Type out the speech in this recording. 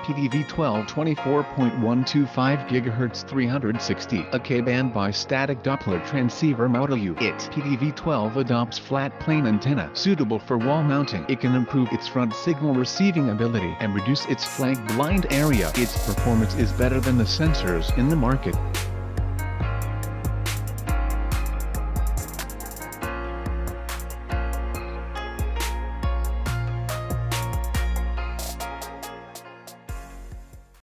PDV12 24.125 GHz 360. A K-Band Bi-Static Doppler transceiver modlue. PDV12 adopts flat plane antenna suitable for wall mounting. It can improve its front signal receiving ability and reduce its flank blind area. Its performance is better than the sensors in the market.